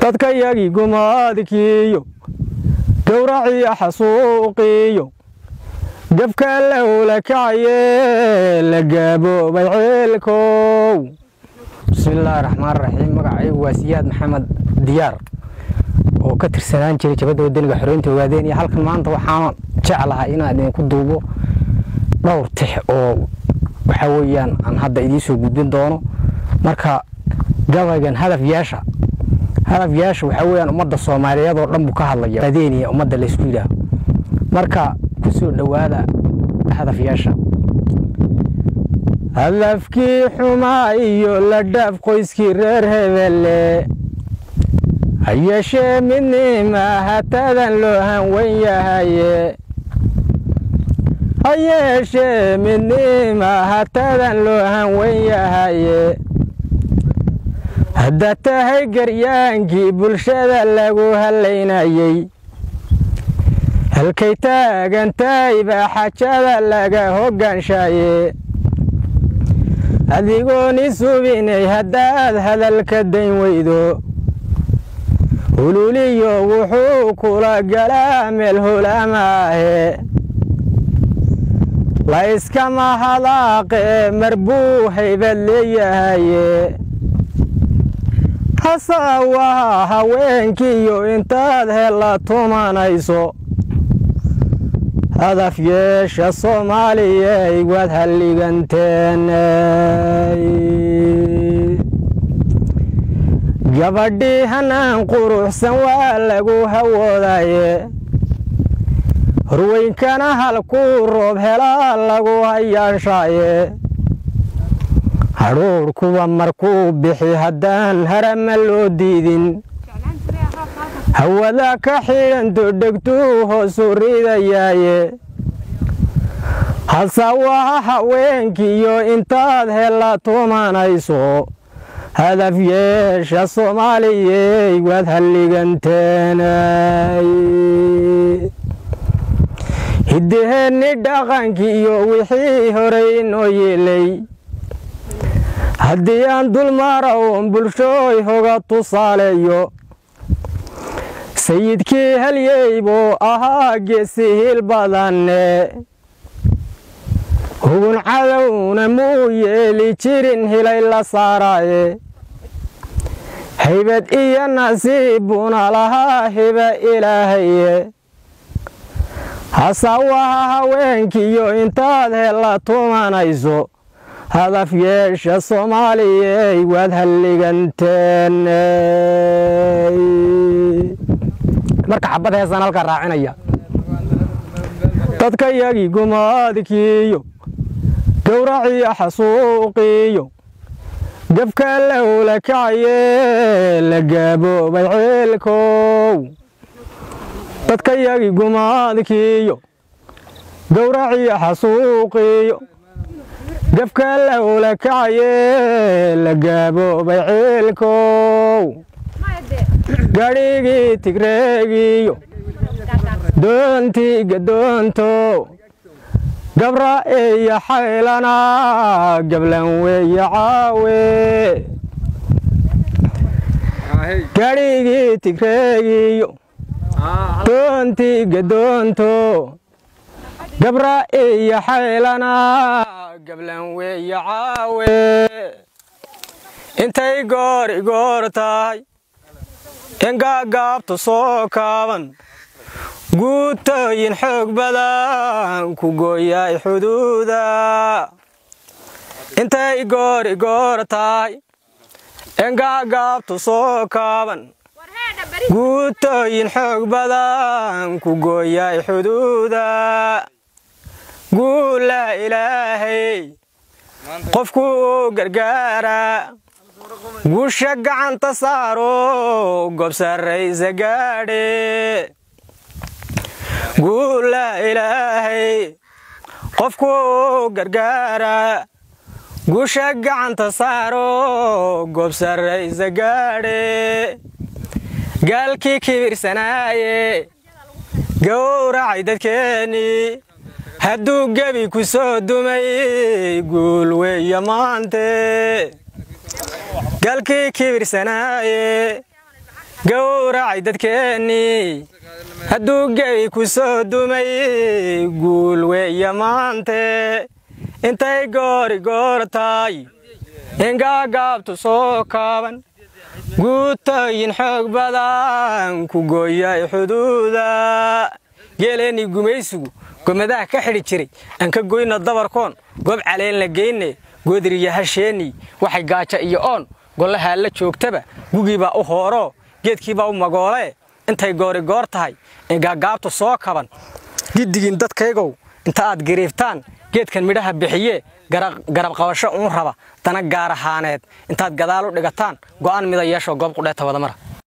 dadka yagi gumaadkiyo gowraciyo xasuuqiyo gafka lowla kacaye la gaaboobay ceelkow. bismillaahi raxmaani raxiim. magacaygu waa Siyaad Maxamed Diyaar oo ka tirsanaan jiray jabada wadaniga xoreynta ogaadeen. iyo halkan maanta waxaan jeclahay inaan idinku duubo dhowr tix oo waxa weeyaan aan hadda idin soo gudbin doono. marka gabaygan hadaf yeesha waxa weeyaan ummadda Soomaaliyeed oo dhan buu ka hadlaya adeeniya ummadda la isku yiraahdo. marka ku soo dhawaada hadaf yeesha. hadafkii xumaa iyo la dhaaf qoyskii reer hebele hayeshee midnima hatadan loo hanwan yahaye hayeshee midnima hatadan loo hanwan yahaye hadda tahay garyaankii bulshada lagu halaynayay halkay taagantahay baa xajada laga hoggaanshaye adigoon isubinay haddaad hadalka dayn weydo hululiyo wuxuu kula galaa meel hulamaahe la iskama hadaaqe mar buu haybad leeyahaye hasawaha haweenkiiyo intaad hela tumanayso hadaf yeesha Soomaaliyey waad halliganteen. gabadhii hanaan quruxsan waa lagu hawoodaye horweynkana halkuu roob helaa lagu hayaanshaye hadhuur kuwa markuu bixi haddaan harama loo diidin hawada ka xidhanto dhegtuu hoosu ridayaaye hasawaha haweenkiiyo intaad hela tumanayso hadaf yeesha Soomaaliyey waad halliganteen. hiddaheenni dhaqankii iyo wixii horey inoo yeelay haddii aan dulmarawn bulshooy hoga tusaaleeyo sayidkii halyey buu ahaa geesi hil badanne hugun cadowna muu yeeli jirin hilay la saaraaye haybad iyo nasiibbuna lahaa hiba ilaahaye hasawaha haweenkiiyo intaad hela tumanayso hadaf yeesha Soomaaliyey waad halliganteen. marka xabad heesaan halka raacinaya dadka yagi gumaadkiyo gowraciyo xasuuqiyo gafka lowla kacaye la gaaboobay ceelkow. dadka yagi gumaadkiyo gowraciyo xasuuqiyo gafka lowla kacaye la gaaboobay ceelkow. gaadhigii tigreegiyo doontii gadoonto gabra iyo xaylana gablan weeye caawe gaadhigii tigreegiyo doontii gadoonto gabra iyo xaylana gablan weeye caawe intay goor tahay gaagaabtu soo kaaban guutooyin xoog badan ku gooyay xuduuda intay goor tahay gaagaabtu soo kaaban guutooyin xoog badan ku gooyay xuduuda guula ilaahay qofku gargaara guusha gacanta saaro goob sarraysa gaadhe guula ilaahay qofku gargaara guusha gacanta saaro goob sarraysa gaadhe gaalkii kibirsanaaye gowracay dadkeennii hadduu gebi ku soo dumay guul weeye maante galkii kibirsanaaye gowracay dadkeeni hadduu gey ku soo dumay guul weeye maante intay goortaay ingaagaabtu soo kaaban guutooyin xoog badan ku gooyay xuduuda geeleeni gumaysigu gomadaha ka xidhi jiray aan ka goyna dabarkoon goob caleen la geyne goodriya hasheeni waxay gaaja iyo oon golaha la joogtaba gugiiba u hooro geedkiiba u magoole intay goor tahay ingaagaabtu soo kaban gidigin dadkaygow inta aad gariiftaan geedkan midhaha bixiye garab qabasho uun raba dana gaar ahaaneed intaad gadaal u dhigataan go'aan mida yeesho goob qudheeta wada mara